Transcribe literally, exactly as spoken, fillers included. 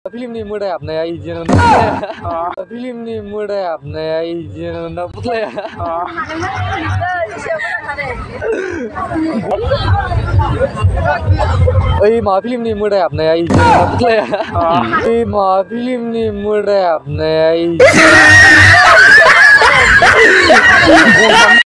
Film ni muda apna ya izin film ni muda apna ya izin na putla ya oi ma film ni muda apna ya izin na putla ya oi ma film ni muda apna ya izin